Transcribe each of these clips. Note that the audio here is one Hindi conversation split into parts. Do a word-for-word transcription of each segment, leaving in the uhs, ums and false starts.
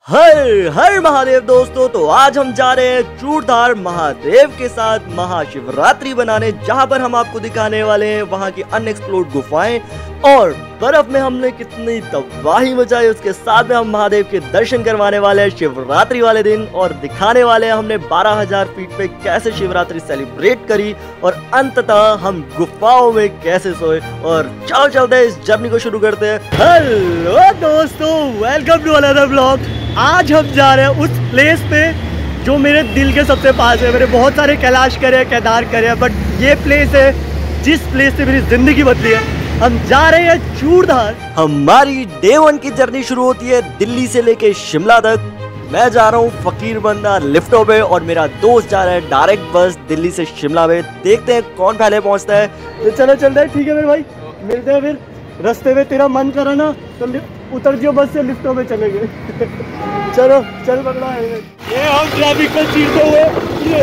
हर हर महादेव दोस्तों, तो आज हम जा रहे हैं चूड़धार महादेव के साथ महाशिवरात्रि बनाने, जहां पर हम आपको दिखाने वाले हैं वहां की अनएक्सप्लोर्ड गुफाएं और बर्फ में हमने कितनी तबाही मचाई। उसके साथ में हम महादेव के दर्शन करवाने वाले हैं शिवरात्रि वाले दिन और दिखाने वाले हैं हमने बारह हजार फीट पे कैसे शिवरात्रि सेलिब्रेट करी और अंततः हम गुफाओं में कैसे सोए। और चलो चलते हैं, इस जर्नी को शुरू करते हैं। हेलो दोस्तों, वेलकम टू अनदर ब्लॉग। आज हम जा रहे हैं उस प्लेस पे जो मेरे दिल के सबसे पास है। मेरे बहुत सारे कैलाश करे हैं, केदार करे हैं, बट ये प्लेस है जिस प्लेस से मेरी जिंदगी बदली है। हम जा रहे हैं चूड़धार। हमारी डे वन की जर्नी शुरू होती है दिल्ली से लेके शिमला तक। मैं जा रहा हूँ फकीर बंदा लिफ्टों पे और मेरा दोस्त जा रहा है डायरेक्ट बस दिल्ली से शिमला में। देखते हैं कौन पहले पहुँचता है। तो चलो चलते हैं, ठीक है मेरे भाई, मिलते हैं फिर रास्ते में। तेरा मन करा ना तो उतर जियो बस से, लिफ्टों में चलेंगे। चलो चल पकड़ा है। ये हम ट्रैफिक में चीरते हुए ये,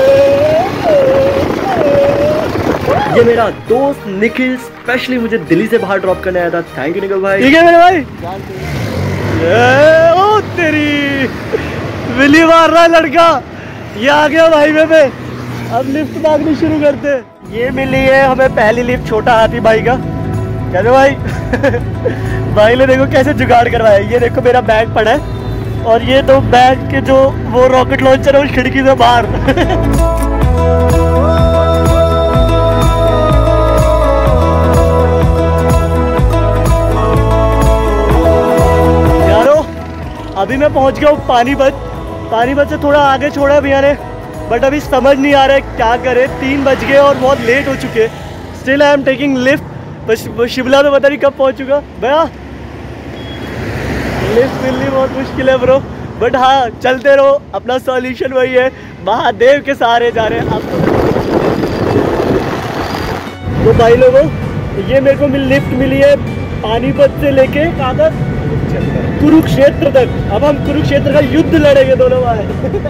ये मेरा दोस्त निखिल स्पेशली मुझे दिल्ली से बाहर ड्रॉप करने आया था। थैंक यू निखिल भाई। ठीक है मेरे भाई। ये ओ तेरी विली मार रहा है लड़का। ये आ गया हाईवे पे, अब लिफ्ट मांगनी शुरू करते। ये मिली है हमें पहली लिफ्ट छोटा हाथी भाई का। कैसे भाई? भाई ने देखो कैसे जुगाड़ करवाया। ये देखो मेरा बैग पड़ा है और ये तो बैग के जो वो रॉकेट लॉन्चर है उस खिड़की से बाहर। यारो अभी मैं पहुंच गया हूँ पानीपत। पानीपत से थोड़ा आगे छोड़ा भैया ने, बट अभी समझ नहीं आ रहा है क्या करे। तीन बज गए और बहुत लेट हो चुके। Still I am taking lift. बस शिमला में पता नहीं कब पहुंचूंगा भैया। लिफ्ट मिलनी बहुत मुश्किल है ब्रो, बट हाँ चलते रहो, अपना सॉल्यूशन वही है, महादेव के सहारे जा रहे हैं आप। तो भाई लोगों, ये मेरे को मिल लिफ्ट मिली है पानीपत से लेके कहाँ तक? कुरुक्षेत्र तक। अब हम कुरुक्षेत्र का युद्ध लड़ेंगे दोनों भाई।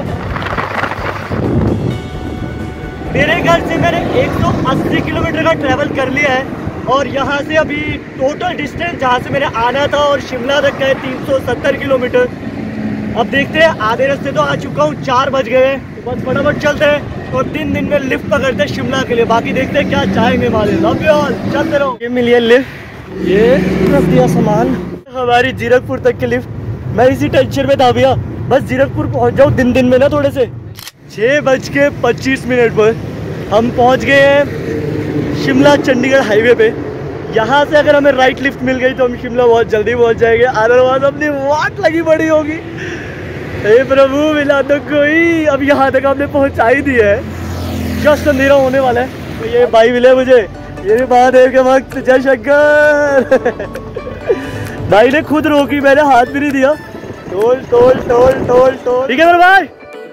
मेरे घर से मैंने एक सौ अस्सी किलोमीटर का ट्रैवल कर लिया है और यहाँ से अभी टोटल डिस्टेंस जहाँ से मैंने आना था और शिमला तक का है तीन सौ सत्तर किलोमीटर। अब देखते हैं, आधे रास्ते तो आ चुका हूँ, चार बज गए हैं, तो बस फटाफट चलते हैं और तीन दिन में लिफ्ट पकड़ते हैं शिमला के लिए। बाकी देखते हैं क्या चाहेंगे हमारे। लव यू ऑल, चलते रहो। ये मिली है लिफ्ट, ये रख दिया सामान। हमारी जीरकपुर तक की लिफ्ट। मैं इसी टेंशन में था भैया, बस जीरकपुर पहुँच जाऊँ दिन दिन में ना थोड़े से। छः बज के पच्चीस मिनट पर हम पहुँच गए हैं शिमला चंडीगढ़ हाईवे पे। यहाँ से अगर हमें राइट लिफ्ट मिल गई तो हम शिमला बहुत जल्दी पहुँच जाएंगे। अदरवाइज अपनी वाट लगी पड़ी होगी। हे प्रभु मिला तो कोई। अब यहाँ तक हमने पहुँचा ही दिया है, जस्ट अंधेरा होने वाला है। तो ये भाई मिले मुझे, ये महादेव के वक्त। जय शंकर। भाई ने खुद रोकी, मैंने हाथ भी नहीं दिया। Toll toll toll toll toll. ठीक है मेरे भाई,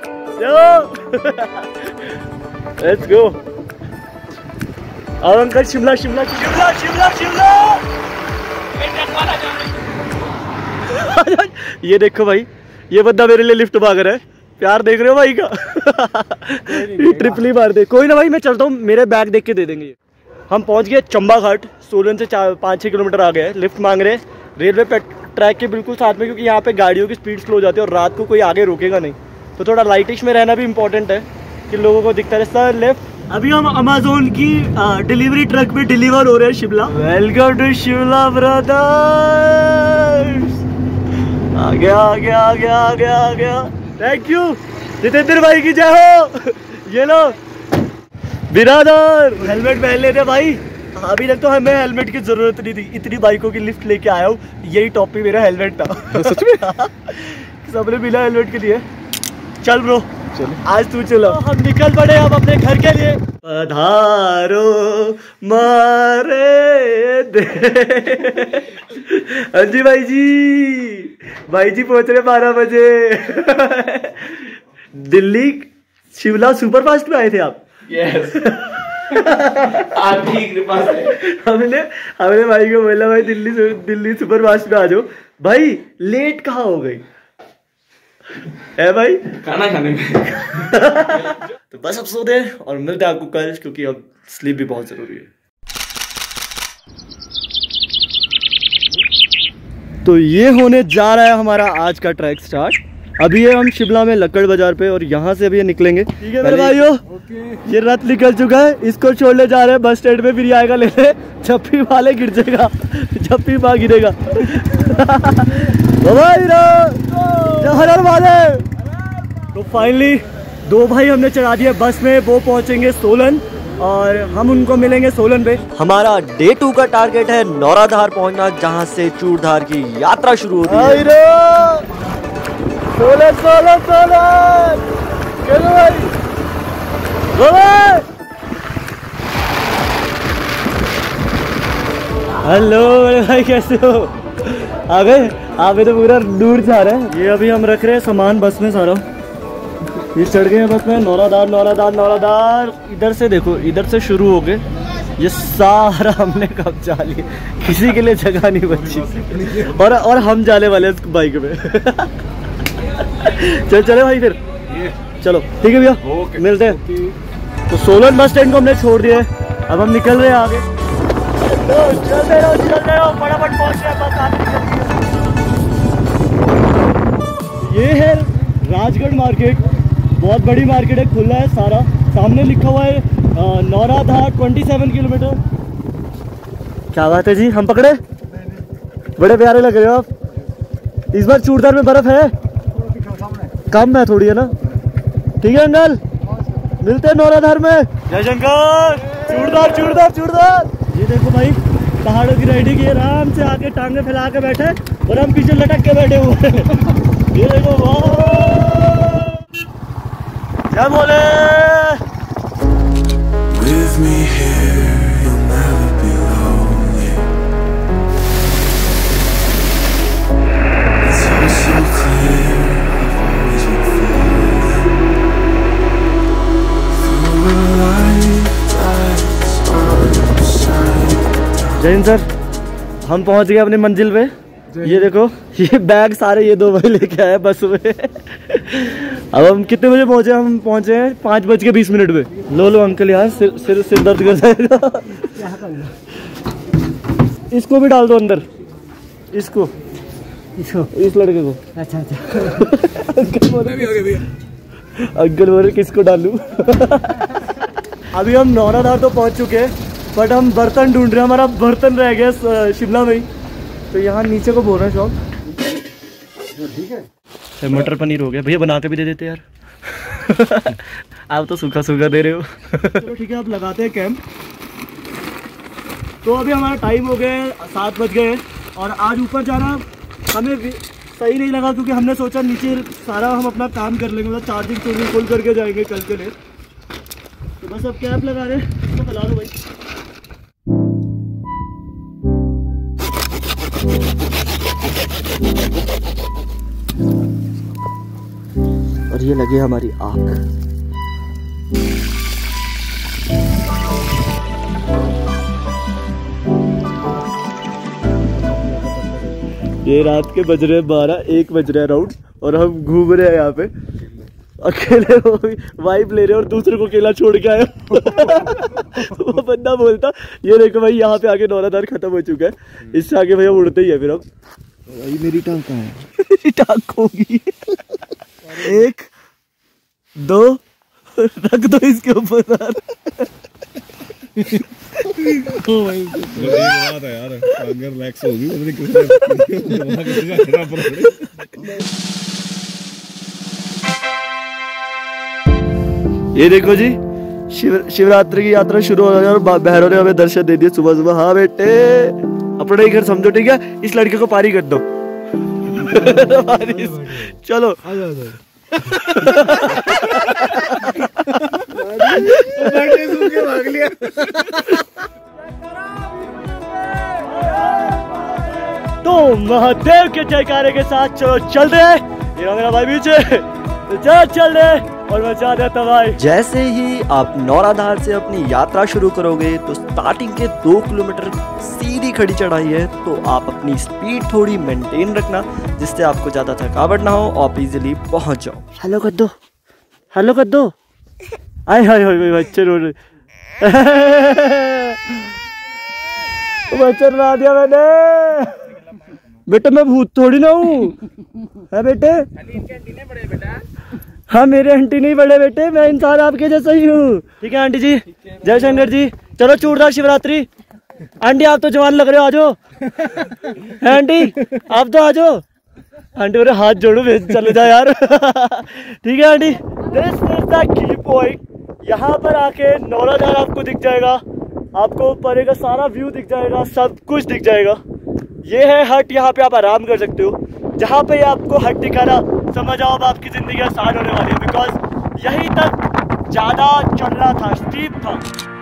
लेट्स गो। और अंकल शिमला शिमला शिमला शिमला शिमला। ये देखो भाई, ये बंदा मेरे लिए लिफ्ट मांग रहा है। प्यार देख रहे हो भाई का? ट्रिपली मार दे। कोई ना भाई, मैं चलता हूँ, मेरे बैग देख के दे देंगे। हम पहुँच गए चंबा घाट। सोलन से चार पाँच छः किलोमीटर आ गए। लिफ्ट मांग रहे रेलवे पे ट्रैक के बिल्कुल साथ में, क्योंकि यहाँ पे गाड़ियों की स्पीड स्लो हो जाती है और रात को कोई आगे रोकेगा नहीं, तो थोड़ा लाइटिश में रहना भी इम्पोर्टेंट है कि लोगों को दिखता रहे। Sir left. अभी हम अमेज़न की डिलीवरी ट्रक पे डिलीवर हो रहे हैं Shimla. Welcome to Shimla brothers. आ गया आ गया आ गया आ गया आ गया। थैंक यू जितेंद्र भाई की जय हो। ये लो बिरादर, हेलमेट पहन लेते भाई। अभी तक तो हमें हेलमेट की जरूरत नहीं थी, इतनी बाइकों की लिफ्ट लेके आया हूँ। यही टॉप पे मेरा हेलमेट था। सच में सबने बिना हेलमेट के लिए। चल ब्रो, आज तू चलो। हम निकल पड़े अब अपने घर के लिए। पधारो मारे दे। हाँ जी भाई जी, भाई जी पहुंच रहे बारह बजे। दिल्ली शिमला सुपर फास्ट में आए थे आप? यस। आपकी कृपा से। हमने हमने भाई को बोला भाई दिल्ली दिल्ली सुपर फास्ट में आ जाओ। भाई लेट कहाँ हो गई है भाई? खाना खाने में। तो बस अब सो दे और मिलते हैं आपको कल, क्योंकि अब स्लीप भी बहुत जरूरी है। तो ये होने जा रहा है हमारा आज का ट्रैक स्टार्ट। अभी है हम शिमला में लक्कड़ बाजार पे और यहाँ से अभी ये निकलेंगे। ठीक है मेरे भाइयों, ये रथ निकल चुका है, इसको छोड़ने जा रहे हैं बस स्टैंड पे, फिर ये आएगा लेने, झप्पी वाले गिर जाएगा, झप्पी माँ गिरेगा। तो फाइनली दो भाई हमने चढ़ा दिए बस में, वो पहुंचेंगे सोलन और हम उनको मिलेंगे सोलन पे। हमारा डे टू का टारगेट है नौराधार पहुंचना, जहां से चूड़धार की यात्रा शुरू होती है। सोलन सोलन सोलन चलो भाई, हेलो मेरे भाई कैसे हो? आ गए? आगे तो पूरा दूर जा रहे हैं। ये अभी हम रख रहे हैं सामान बस में सारा, ये चढ़ गए हैं बस में। नौराधार नौराधार नौराधार, इधर से देखो, इधर से शुरू हो गए, ये सारा हमने कब्जा लिया, किसी के लिए जगह नहीं बची। और और हम जाने वाले हैं बाइक में। चल चले भाई फिर, चलो ठीक है भैया, मिलते हैं। तो सोलन बस स्टैंड को हमने छोड़ दिया है, अब हम निकल रहे हैं आगे। तो चलते रहो चलते रहो, फटाफट पहुंच रहे हैं बस आगे। ये है राजगढ़ मार्केट, बहुत बड़ी मार्केट है, खुला है सारा। सामने लिखा हुआ है नौराधार सत्ताईस किलोमीटर। क्या बात है जी, हम पकड़े? बड़े प्यारे लग रहे हो आप। इस बार चूड़धार में बर्फ है? कम है थोड़ी, है ना? ठीक है अंकल, मिलते हैं नौराधार में। जय शंकर। चूड़धार चूड़धार चूड़धार। ये देखो भाई, पहाड़ों की राइडिंग की, आराम से आके टांगे फैला के बैठे और हम पीछे लटक के बैठे हुए हैं। ये देखो, वाह, क्या बोले। With me here, you'll never be lonely. It's all so clear, I've always been falling through a light that's on side. Jain sir, हम पहुंच गए अपनी मंजिल पे। ये देखो, ये बैग सारे ये दो भाई लेके आए बस में। अब हम कितने बजे पहुंचे? हम पहुंचे हैं पाँच बज के बीस मिनट पे। लो लो अंकल, यार सिर सिर सिर दर्द कर जाएगा। इसको भी डाल दो अंदर, इसको इसको इस लड़के को। अच्छा अच्छा। अंकल बोले अंकल बोले किसको डालूं? अभी हम नौराधार तो पहुंच चुके हैं, बट हम बर्तन ढूंढ रहे हैं, हमारा बर्तन रह गया शिमला में ही। तो यहाँ नीचे को बोल रहे हैं शॉप। ठीक है, मटर पनीर हो गया भैया, बना के भी दे देते यार। आप तो सूखा सूखा दे रहे हो। चलो ठीक है, अब लगाते हैं कैंप। तो अभी हमारा टाइम हो गया है, सात बज गए और आज ऊपर जाना हमें सही नहीं लगा, क्योंकि हमने सोचा नीचे सारा हम अपना काम कर लेंगे, मतलब चार्जिंग चोर्जिंग फुल करके जाएंगे कल के लिए। तो बस अब कैंप लगा रहे हैं, तो फैला दो भाई। और ये लगे हमारी आग। ये रात के बज रहे बारह, एक बज रहे राउंड, और हम घूम रहे हैं यहाँ पे अकेले, वाइब ले रहे और दूसरे को अकेला छोड़ के आए। वो बंदा बोलता, ये देखो भाई यहाँ पे आके नौराधार खत्म हो चुका है, इससे आगे भैया उड़ते ही है। फिर अब भाई मेरी टांग कहाँ है? मेरी टांग होगी। एक दो रख दो इसके ऊपर। ओ भाई बात है यार, टांग रिलैक्स होगी। ये देखो जी, शिव शिवरात्रि की यात्रा शुरू हो रही है और भैरव ने हमें दर्शन दे दिए सुबह सुबह। हाँ बेटे, अपना ही घर समझो, ठीक है? इस लड़के को पारी कर दो। चलो भाग लिया। तो महादेव के जयकारे के साथ चलो चल रहे हैं। ये मेरा भाई पीछे, तो चल चल रहे और मैं चाह देता भाई। जैसे ही आप नौराधार से अपनी यात्रा शुरू करोगे तो स्टार्टिंग के दो किलोमीटर सीधी खड़ी चढ़ाई है, तो आप अपनी स्पीड थोड़ी मेंटेन रखना, जिससे आपको ज्यादा थकावट ना हो, आप इजीली पहुंच जाओ। हेलो कर दो, हेलो कर दो। आए हाय हाय बच्चे रो रहे। बच्चे ला दिया मैंने, बेटा मैं भूत थोड़ी ना हूँ। है बेटे? हाँ मेरे आंटी नहीं बड़े बेटे, मैं इंसान आपके जैसा ही हूँ। ठीक है आंटी जी, जय शंकर जी। चलो चूड़दार शिवरात्रि। आंटी आप तो जवान लग रहे हो, आ जाओ। आंटी आप तो आ जाओ। आंटी मेरे हाथ जोड़ो, चले जाओ यार। ठीक है aunty. This is the key point. यहाँ पर आके नौलाधार आपको दिख जाएगा, आपको ऊपर का सारा व्यू दिख जाएगा, सब कुछ दिख जाएगा। ये है हट, यहाँ पे आप आराम कर सकते हो। जहाँ पे आपको हट दिखाना, समझ आओ अब आपकी जिंदगी आसान होने वाली है, बिकॉज यहीं तक ज्यादा चलना था, स्टीप था।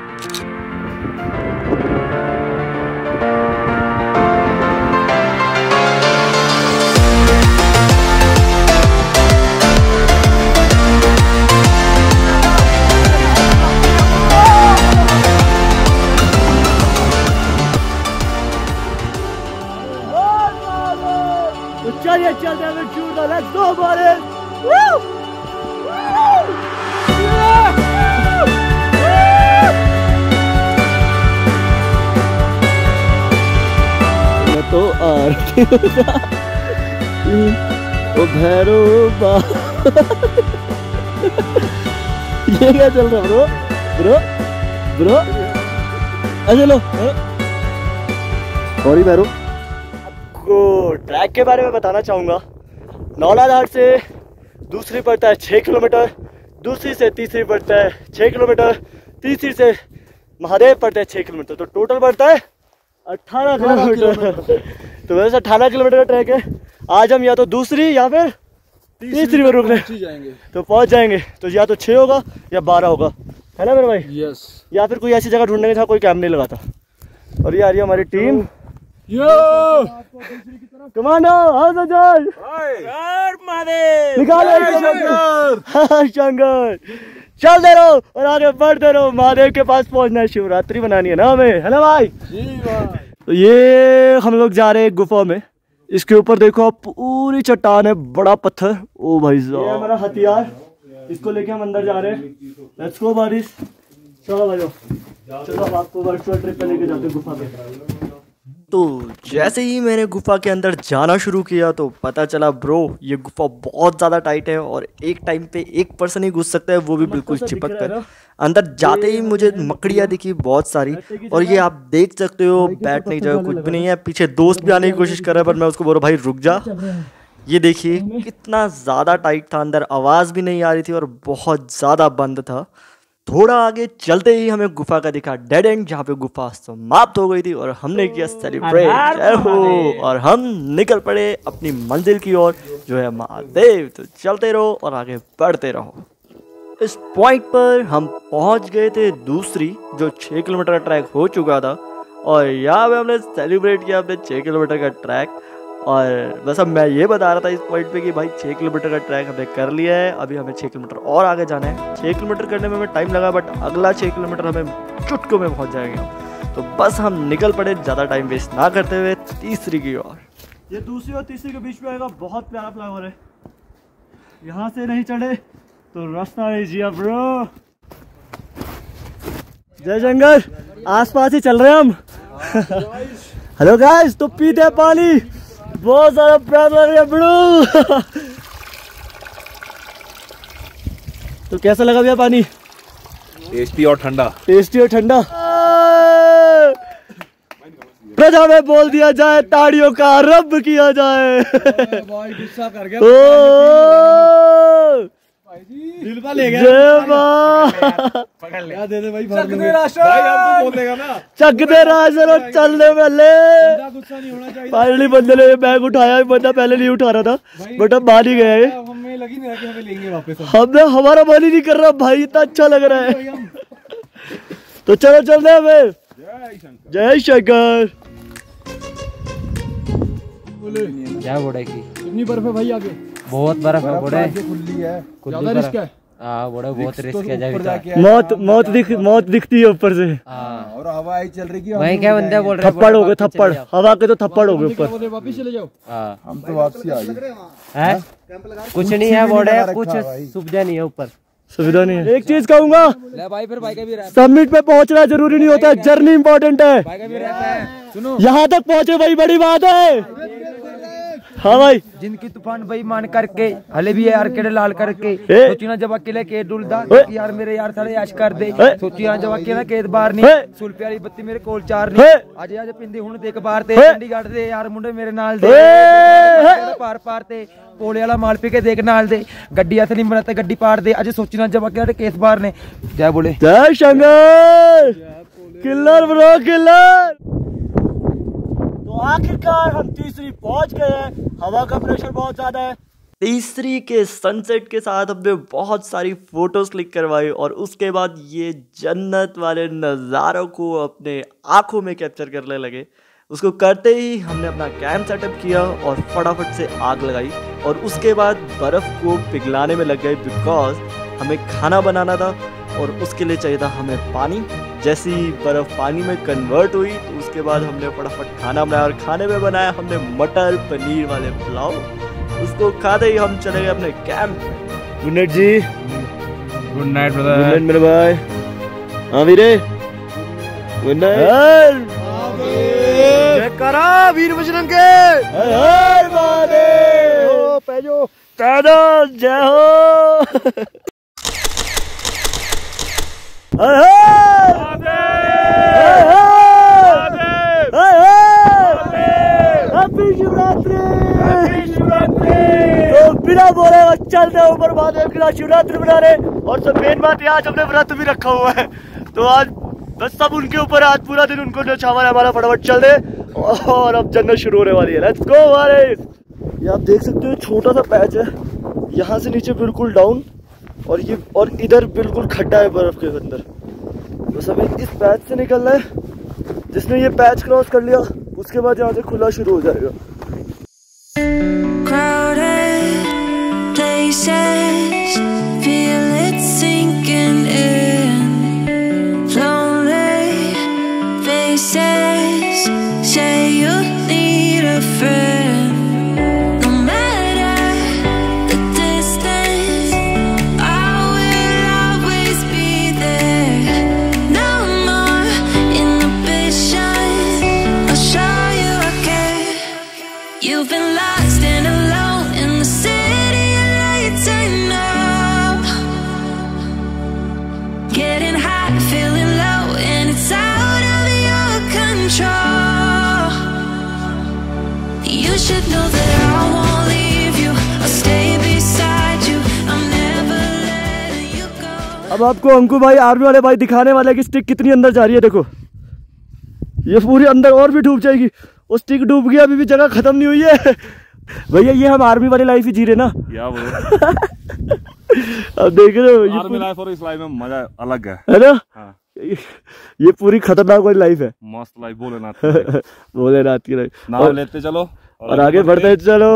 चलिए चलते हैं चूड़दार, लेट्स गो बॉयज। मैं तो आरती ओ भैरो बा। ये क्या चल रहा ब्रो? ब्रो ब्रो अच्छा लो सॉरी भैरो। को ट्रैक के बारे में बताना चाहूँगा। नौलाधार से दूसरी पड़ता है छः किलोमीटर, दूसरी से तीसरी पड़ता है छः किलोमीटर, तीसरी से महादेव पड़ता है छः किलोमीटर, तो टोटल पड़ता है अट्ठारह किलोमीटर। तो वैसे अट्ठारह किलोमीटर का ट्रैक है। आज हम या तो दूसरी या फिर तीसरी में रुक रहे हैं, तो पहुँच जाएंगे। तो या तो छः होगा या बारह होगा, है ना मेरे भाई? यस। या फिर कोई ऐसी जगह ढूंढने जहाँ कोई कैंप नहीं लगाता। और ये आ रही है हमारी team. Yo commando how George निकालो शंकर। चलते रहो और आगे बढ़ते रहो, महादेव के पास पहुंचना है, शिवरात्रि बनानी है ना हमें, है ना भाई? तो ये हम लोग जा रहे हैं गुफा में। इसके ऊपर देखो आप, पूरी चट्टान है, बड़ा पत्थर। ओ भाई साहब, ये हमारा हथियार, इसको लेके हम अंदर जा रहे हैं। लेट्स गो बारिश। चलो भाई चलो, अब आपको वर्चुअल ट्रिप पे लेके जाते हैं गुफा में। तो जैसे ही मैंने गुफा के अंदर जाना शुरू किया तो पता चला ब्रो ये गुफा बहुत ज़्यादा टाइट है और एक टाइम पे एक पर्सन ही घुस सकता है, वो भी बिल्कुल चिपक कर। अंदर जाते ही मुझे मकड़ियाँ दिखी बहुत सारी, और ये आप देख सकते हो बैठने की जगह कुछ भी नहीं है। पीछे दोस्त भी आने की कोशिश कर रहा है पर मैं उसको बोल रहा भाई रुक जा। ये देखिए कितना ज़्यादा टाइट था, अंदर आवाज़ भी नहीं आ रही थी और बहुत ज़्यादा बंद था। थोड़ा आगे चलते ही हमें गुफा का दिखा डेड एंड, जहाँ पे गुफा समाप्त हो गई थी और हमने किया सेलिब्रेट, जय हो, और हम निकल पड़े अपनी मंजिल की ओर जो है महादेव। तो चलते रहो और आगे बढ़ते रहो। इस पॉइंट पर हम पहुंच गए थे दूसरी, जो छः किलोमीटर का ट्रैक हो चुका था, और यहाँ पे हमने सेलिब्रेट किया अपने छः किलोमीटर का ट्रैक। और बस अब मैं ये बता रहा था इस पॉइंट पे कि भाई छः किलोमीटर का ट्रैक हमने कर लिया है, अभी हमें छः किलोमीटर और आगे जाना है। छः किलोमीटर करने में हमें टाइम लगा, बट अगला छः किलोमीटर हमें चुटकों में पहुंच जाएंगे हम। तो बस हम निकल पड़े ज़्यादा टाइम वेस्ट ना करते हुए तीसरी की ओर। ये दूसरी और तीसरी के बीच में आएगा बहुत प्यारा फ्लावर है, यहाँ से नहीं चढ़े तो रास्ता नहीं जिया ब्रो। जय शंकर, आस पास ही चल रहे हैं हम। हेलो गाइस, तो पीते हैं पानी, बहुत सारा प्यार लग रहा है ब्रो। तो कैसा लगा भैया पानी? टेस्टी और ठंडा। टेस्टी और ठंडा। प्रजा में बोल दिया जाए, ताड़ियों का रब किया जाए। भाई गुस्सा कर गया। दिल पर ले गया। पकड़ ले। दे दे भाई, चक दे राशन। भाई हमको बोल देगा ना, चक दे राशन और चलने वाले। गुस्सा नहीं होना चाहिए। फाइनली बंदे ने बैग उठाया, बंदा पहले नहीं उठा रहा था, बट अब मान ही गया है। हमें लगी नहीं कि हमें लेंगे वापस। हमने हमारा मन ही नहीं कर रहा भाई, इतना अच्छा लग रहा है। तो चलो चलते हैं हमें। जय शंकर। क्या बोड़ा की कितनी बर्फ है भाई आगे? बहुत बर्फ है बोड़ा, खुली है, ज्यादा रिस्क है। हाँ बोड़ा बहुत रिस्क है, जाके मौत मौत दिख मौत दिखती है ऊपर से। हाँ और हवा ही चल रही है। वहीं क्या बंदे बोल रहे थप्पड़ हो गए, थप्पड़ हवा के तो थप्पड़ हो गए ऊपर। वापस चले जाओ। हाँ हम तो वापसी आ गए हैं, कुछ नहीं है बोड़ा, कुछ सुविधा नहीं है ऊपर, सुविधा नहीं है। एक चीज कहूंगा भाई, फिर भाई का भी समिट पे पहुंचना जरूरी नहीं होता है, जर्नी इंपॉर्टेंट है। भाई का भी रहता है। सुनो यहाँ तक पहुंचे वही बड़ी बात है। हाँ भाई जिनकी तूफान बेईमान करके हले भी यार केड़े लाल करके ए। सोची ना जब अकेले के डुलदा ए। यार मेरे यार सारे याश कर दे ए। सोची ना जब अकेले केद बार ए। नहीं सुल्पी वाली बत्ती मेरे कोल चार ए। नहीं आज आज पिंदी हुण देख बार ते ए। चंडीगढ़ दे यार मुंडे मेरे नाल दे ए। पार पार ते पोले वाला माल पी के देख नाल दे गड्डी हथ नहीं बनाते गड्डी पार दे आज सोची ना जब अकेले केस बार ने जय बोले जय शंकर किलर ब्रो किलर। तो आखिरकार हम तीसरी पहुंच गए हैं। हवा का प्रेशर बहुत ज्यादा है। तीसरी के सनसेट के साथ हमने बहुत सारी फोटोज क्लिक करवाई और उसके बाद ये जन्नत वाले नज़ारों को अपने आंखों में कैप्चर करने लगे। उसको करते ही हमने अपना कैंप सेटअप किया और फटाफट से आग लगाई और उसके बाद बर्फ़ को पिघलाने में लग गए बिकॉज हमें खाना बनाना था और उसके लिए चाहिए था हमें पानी। जैसी बर्फ़ पानी में कन्वर्ट हुई तो उसके बाद हमने फटाफट खाना बनाया और खाने में बनाया हमने मटर पनीर वाले पुलाव। उसको खाते ही हम चले गए अपने कैंप में। Good night ji. Good night good brother. Night मेरे भाई। हाँ वीरे गुड नाइट। जय करा वीर बजरंग के। हर हर महादेव। ओ पैजो पैदल जय हो। हर हर हर हर हर हर। हैप्पी शिवरात्रि। तो बिना बोले बस चलते हैं ऊपर महादेव के साथ शिवरात्रि मनाने। और सब मेन बात है आज हमने व्रत भी रखा हुआ है तो आज बस सब उनके ऊपर आज पूरा दिन उनको नचावा है हमारा। फटाफट चल दे और अब जन्नत शुरू होने वाली है। लेट्स गो हमारे। ये आप देख सकते हो छोटा सा पैच है यहाँ से नीचे बिल्कुल डाउन और ये और इधर बिल्कुल खड्डा है बर्फ के अंदर। बस हमें इस पैच से निकलना है। जिसने ये पैच क्रॉस कर लिया उसके बाद यहाँ से खुला शुरू हो जाएगा। Crowded places, feel it sinking in. Lonely faces, say you need a friend. No matter the distance, I will always be there. No more inhibition, I'll show you I care. You've been lost and alone in the city of lights, I know. Getting high, feeling low, and it's out of your control. You should know that I won't leave you. I'll stay beside you. I'm never letting you go. अब आपको अंकु भाई आर्मी वाले भाई दिखाने वाले कि स्टिक कितनी अंदर जा रही है। देखो ये पूरी अंदर और भी डूब जाएगी। वो स्टिक डूब गई अभी भी जगह खत्म नहीं हुई है। भैया ये हम आर्मी वाली लाइफ ही जी रहे ना। या बोलो। अब देख रहे हो ये आर्मी पूरी- लाइफ और इस लाइफ में मजा अलग है। है ना। हाँ। ये पूरी खतरनाक वाली लाइफ है। मस्त लाइफ बोले बोले रात की लाइफ। नाम और, लेते चलो और आगे बढ़ते चलो।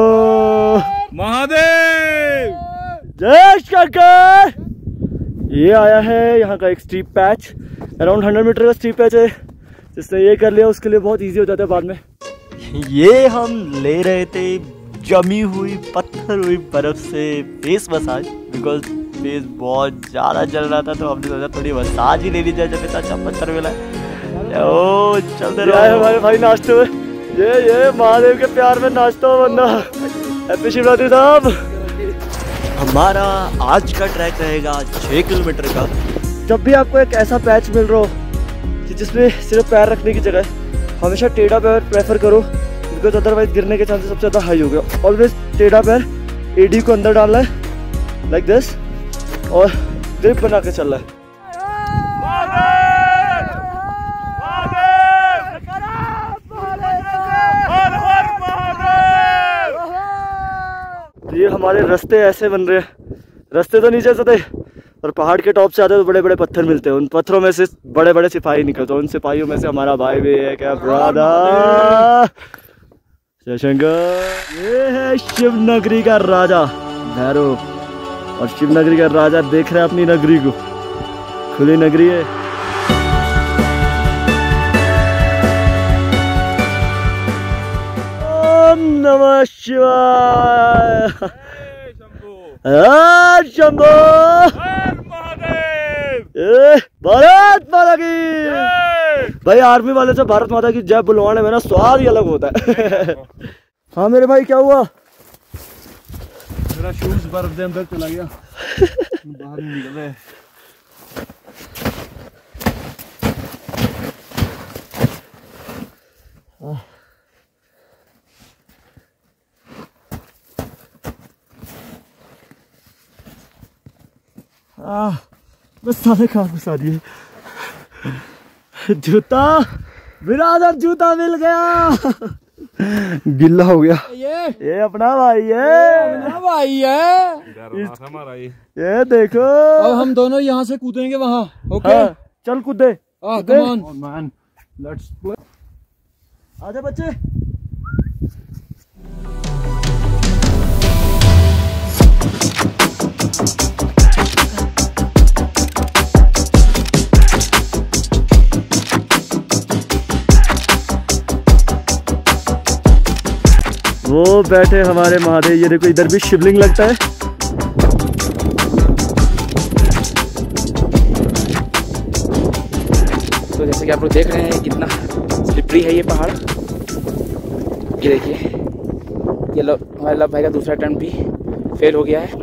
महादेव जय शंकर। ये आया है यहाँ का एक steep patch. Around hundred meter का स्टीप पैच है। जिसने ये कर लिया उसके लिए बहुत इजी हो जाता है बाद में। ये हम ले रहे थे जमी हुई पत्थर हुई बर्फ से फेस मसाज बिकॉज फेस बहुत ज़्यादा जल रहा था तो हमने सोचा थोड़ी मसाज ही ले ली जाए जब इतना अच्छा पत्थर मिला। ओ चलते रहे हमारे भाई नाश्ते में। ये ये महादेव के प्यार में नाश्ता हो बंदा। हैप्पी शिवरात्रि साहब। हमारा आज का ट्रैक रहेगा छः किलोमीटर का। जब भी आपको एक ऐसा पैच मिल रहा हो कि जिसमें सिर्फ पैर रखने की जगह है हमेशा टेढ़ा पैर प्रेफर करो बिकॉज अदरवाइज गिरने के चांसेस सबसे ज़्यादा हाई हो गया। ऑलवेज टेढ़ा पैर एडी को अंदर डालना है लाइक दिस और ग्रिप बना के चलना है। ये हमारे रास्ते ऐसे बन रहे हैं। रास्ते तो नीचे से थे और पहाड़ के टॉप से आते तो बड़े बड़े पत्थर मिलते हैं। उन पत्थरों में से बड़े बड़े सिपाही निकलते हैं। उन सिपाहियों में से हमारा भाई भी है क्या ब्रदर जयशंकर। ये है शिव नगरी का राजा भैरव और शिव नगरी का राजा देख रहे हैं अपनी नगरी को। खुली नगरी है। ओम नमः शिवाय। हर शंभो। भारत माता की। भाई आर्मी वाले से भारत माता की जय बुलवाने में ना स्वाद ही अलग होता है। हाँ मेरे भाई क्या हुआ? मेरा शूज बर्फ के अंदर चला गया। बाहर नहीं निकल रहे। आह, बस सारे कहाँ घुसा दिए। जूता बिरादर, जूता मिल गया। गिल्ला हो गया। ये ये अपना भाई है, अपना भाई है। हमारा ये ये देखो। और हम दोनों यहाँ से कूदेंगे वहाँ। ओके हाँ, चल कूदे। Come on man, let's play. आजा बच्चे। वो बैठे हमारे महादेव। ये देखो इधर भी शिवलिंग लगता है। तो जैसे कि आप लोग देख रहे हैं कितना स्लिपरी है ये पहाड़। ये देखिए, ये लो हमारे लव भाई का दूसरा अटेम्प्ट भी फेल हो गया है।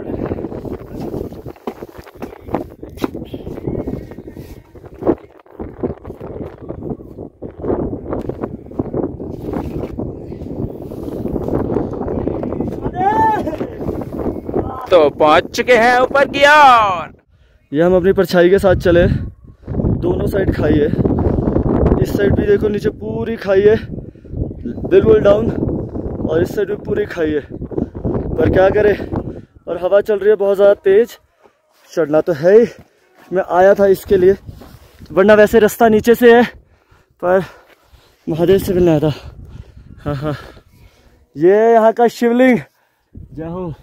तो पहुंच चुके हैं ऊपर की ओर। ये हम अपनी परछाई के साथ चले। दोनों साइड खाई है। इस साइड भी देखो नीचे पूरी खाई है, बिल्कुल डाउन। और इस साइड भी पूरी खाई है। पर क्या करे, और हवा चल रही है बहुत ज़्यादा तेज। चढ़ना तो है ही, मैं आया था इसके लिए, वरना वैसे रास्ता नीचे से है, पर महादेव से मिलना था। हाँ हाँ, ये यहाँ का शिवलिंग। जय हो।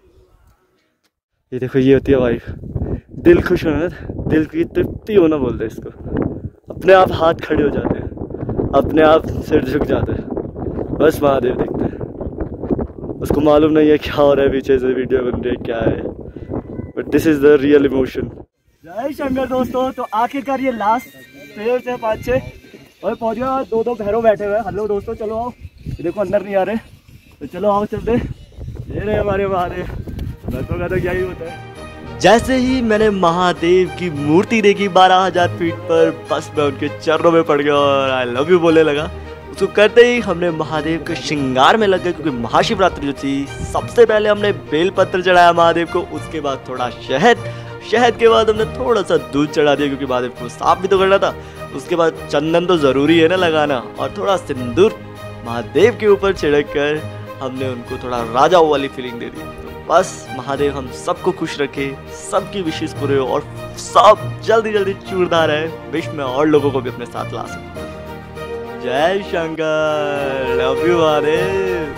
ये देखो, ये होती है वाइफ। दिल खुश होना, दिल की तृप्ति होना बोलते हैं इसको। अपने आप हाथ खड़े हो जाते हैं, अपने आप सिर झुक जाते हैं, बस महादेव दिखते हैं। उसको मालूम नहीं है क्या हो रहा है पीछे से, वीडियो बन रही है क्या है, but this is the real emotion. जय शंकर दोस्तों। तो आखिरकार ये लास्ट पेड़ से पाँच छः और पहुँच गया। दो दो भैरव बैठे हुए हैं। हेलो दोस्तों, चलो आओ। ये देखो अंदर नहीं आ रहे, तो चलो आओ चलते। ये रहे हमारे महादेव। भक्तों का तो क्या ही होता है। जैसे ही मैंने महादेव की मूर्ति देखी बारह हजार फीट पर, बस मैं उनके चरणों में पड़ गया और आई लव यू बोलने लगा। उसको करते ही हमने महादेव के श्रृंगार में लग गए, क्योंकि महाशिवरात्रि जो थी, सबसे पहले हमने बेलपत्र चढ़ाया महादेव को, उसके बाद थोड़ा शहद, शहद के बाद हमने थोड़ा सा दूध चढ़ा दिया, क्योंकि महादेव को साफ भी तो करना था। उसके बाद चंदन तो जरूरी है ना लगाना, और थोड़ा सिंदूर महादेव के ऊपर छिड़क कर हमने उनको थोड़ा राजा वाली फीलिंग दे दी। तो बस महादेव हम सबको खुश रखे, सबकी विशेष पूरे हो, और सब जल्दी जल्दी चूड़दार है। विश में और लोगों को भी अपने साथ ला सकते। जय शंकर, लव यू महादेव।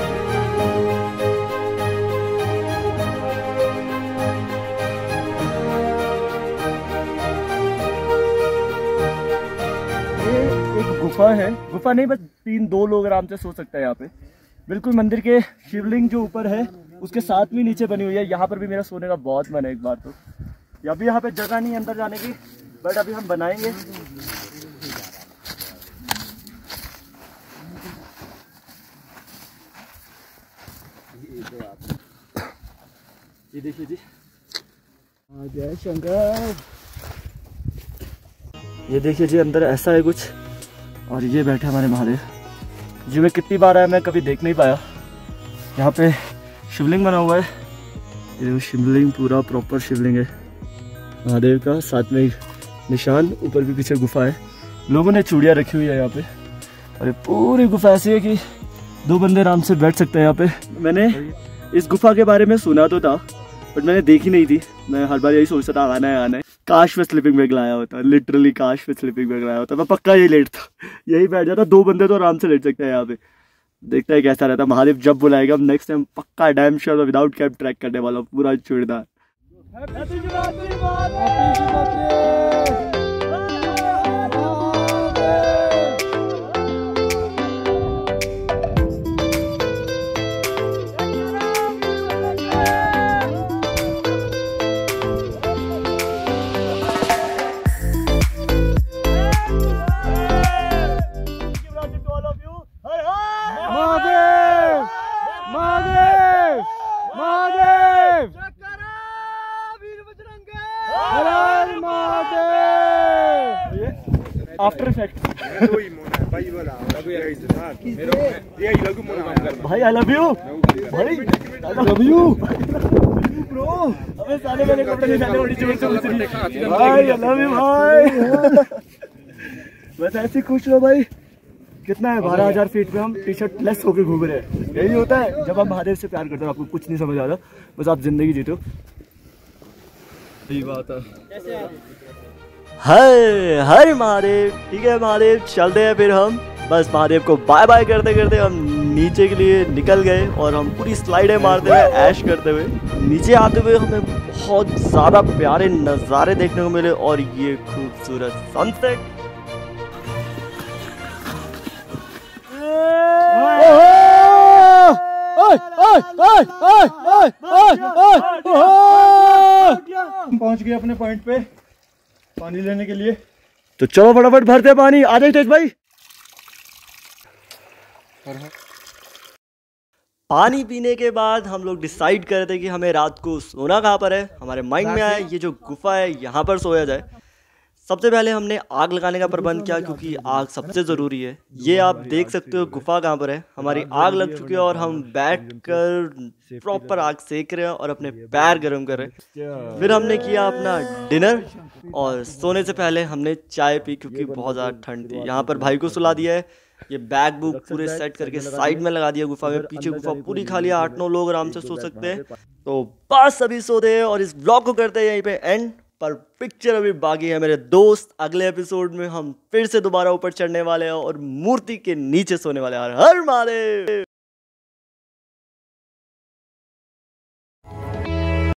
ये एक गुफा है, गुफा नहीं बस तीन दो लोग आराम से सो सकते हैं यहाँ पे। बिल्कुल मंदिर के शिवलिंग जो ऊपर है उसके साथ भी नीचे बनी हुई है। यहाँ पर भी मेरा सोने का बहुत मन है एक बार तो। अभी यहाँ पे जगह नहीं अंदर जाने की, बट अभी हम बनाएंगे। ये देखिए जी, जय शंकर। ये देखिए जी, अंदर ऐसा है कुछ, और ये बैठे हमारे महादेव जी। मैं कितनी बार आया, मैं कभी देख नहीं पाया। यहाँ पे शिवलिंग बना हुआ है, ये शिवलिंग पूरा प्रॉपर शिवलिंग है महादेव का। साथ में एक निशान, ऊपर भी पीछे गुफा है। लोगों ने चूड़ियाँ रखी हुई है यहाँ पे, और ये पूरी गुफा ऐसी है कि दो बंदे आराम से बैठ सकते हैं यहाँ पे। मैंने इस गुफा के बारे में सुना तो था, बट मैंने देखी नहीं थी। मैं हर बार यही सोचता था आना है आना है। काश में स्लीपिंग बैग लाया होता, लिटरली काश में स्लीपिंग बैग लाया होता, मैं पक्का यही लेटता, यही बैठ जाता। दो बंदे तो आराम से लेट सकते हैं यहाँ पे। देखता है कैसा रहता। महादेव जब बुलाएगा हम नेक्स्ट टाइम पक्का damn sure without cab track करने वाला हूँ, पूरा चूड़दार। After effect. भाई आई लव यू भाई, आई लव यू ब्रो। अबे साले मैंने कपड़े नहीं डाले, बड़ी जोर से पूछ रही है भाई, आई लव यू भाई। बस ऐसे खुश रहो भाई। कितना है, बारह हजार फीट पे हम टी शर्ट लेस होके घूम रहे हैं। यही होता है जब आप महादेव से प्यार करते हो, आपको कुछ नहीं समझ आता, बस आप जिंदगी जीते हो। सही बात है। हर हर महादेव। ठीक है महादेव, चलते हैं फिर हम। बस महादेव को बाय बाय करते करते हम नीचे के लिए निकल गए और हम पूरी स्लाइडें मारते हुए ऐश करते हुए नीचे आते हुए हमें बहुत ज़्यादा प्यारे नज़ारे देखने को मिले और ये खूबसूरत सनसेट। पहुंच गए अपने पॉइंट पे पानी लेने के लिए। तो चलो फटाफट भरते पानी। आ जाइए तेज भाई। पानी पीने के बाद हम लोग डिसाइड कर रहे थे कि हमें रात को सोना कहाँ पर है। हमारे माइंड में आया ये जो गुफा है यहाँ पर सोया जाए। सबसे पहले हमने आग लगाने का प्रबंध किया क्योंकि आग सबसे ज़रूरी है। ये आप देख सकते हो गुफा कहाँ पर है। हमारी आग लग चुकी है और हम बैठकर प्रॉपर आग सेक रहे हैं और अपने पैर गर्म कर रहे हैं। फिर हमने किया अपना डिनर और सोने से पहले हमने चाय पी क्योंकि बहुत ज़्यादा ठंड थी। यहाँ पर भाई को सुला दिया है। ये बैग बुक पूरे सेट करके साइड में लगा दिया गुफा में। पीछे गुफा पूरी खाली है, आठ नौ लोग आराम से सो सकते हैं। तो बस अभी सोते हैं और इस ब्लॉग को करते हैं यहीं पे एंड। पर पिक्चर अभी बाकी है मेरे दोस्त। अगले एपिसोड में हम फिर से दोबारा ऊपर चढ़ने वाले हैं और मूर्ति के नीचे सोने वाले हैं। हर हर महादेव।